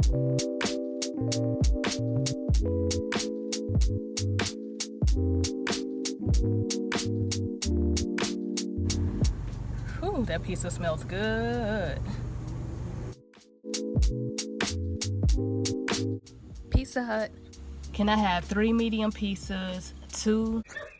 Ooh, that pizza smells good. Pizza Hut. Can I have 3 medium pizzas, 2